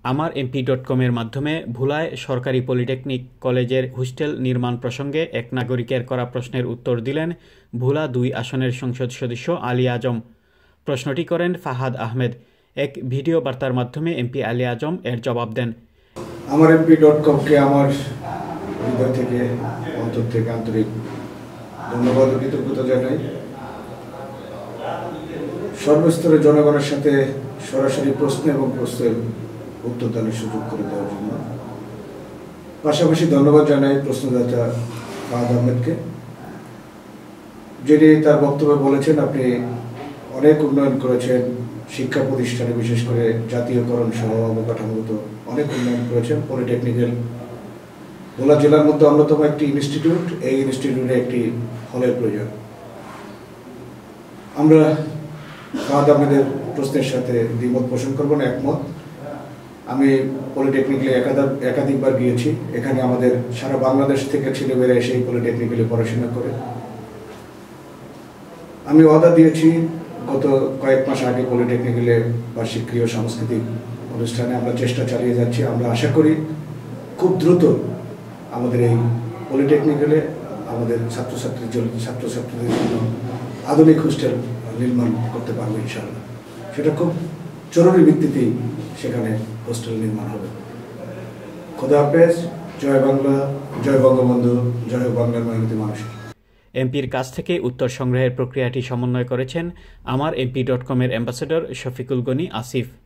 আমার এমপি.কমের মাধ্যমে ভোলায় সরকারি পলিটেকনিক কলেজের হোস্টেল নির্মাণ প্রসঙ্গে এক নাগরিকের করা প্রশ্নের উত্তর দিলেন ভোলা ২ আসনের সংসদ সদস্য আলী আজম। প্রশ্নটি করেন ফাহাদ আহমেদ। এক ভিডিও বার্তার মাধ্যমে এমপি আলী আজম এর জবাব দেন। আমার এমপি.কমকে আমার হৃদয় থেকে, অন্তর থেকে আন্তরিক ধন্যবাদ ও কৃতজ্ঞতা জানাই। সর্বস্তরের জনগণের সাথে সরাসরি প্রশ্ন এবং প্রশ্নের উত্তর দানের সুযোগ করে দেওয়ার জন্য। পাশাপাশি ধন্যবাদ জানাই প্রশ্নদাতা ফাহাদ আহমেদকে, যিনি তার বক্তব্যে বলেছেন আপনি অনেক উন্নয়ন করেছেন, শিক্ষা প্রতিষ্ঠানে বিশেষ করে জাতীয়করণ সহ অবকাঠামোগত অনেক উন্নয়ন করেছেন। পলিটেকনিক্যাল ভোলা জেলার মধ্যে অন্যতম একটি ইনস্টিটিউট, এই ইনস্টিটিউটে একটি হলের প্রয়োজন। আমরা ফাহাদ আহমেদের প্রশ্নের সাথে দ্বিমত পোষণ করব না, একমত। আমি পলিটেকনিক্যালে একাধিকবার গিয়েছি। এখানে আমাদের সারা বাংলাদেশ থেকে ছেলেমেয়েরা এসে পলিটেকনিক্যালে পড়াশোনা করে। আমি ওয়াদা দিয়েছি গত কয়েক মাস আগে পলিটেকনিক্যালে বার্ষিক ক্রীড়া সাংস্কৃতিক অনুষ্ঠানে আমরা চেষ্টা চালিয়ে যাচ্ছি। আমরা আশা করি খুব দ্রুত আমাদের এই পলিটেকনিক্যালে আমাদের ছাত্রছাত্রীদের জন্য আধুনিক হোস্টেল নির্মাণ করতে পারবো ইনশাআল্লাহ। সেটা খুব জরুরি ভিত্তিতেই সেখানে হোস্টেল নির্মাণ হবে। খোদা হাফেজ। জয় বাংলা, জয় বঙ্গবন্ধু, জয় বাংলার মেহনতি মানুষ। এমপির কাছ থেকে উত্তর সংগ্রহের প্রক্রিয়াটি সমন্বয় করেছেন আমার এমপি.কমের অ্যাম্বাসেডর শফিকুল গনি আসিফ।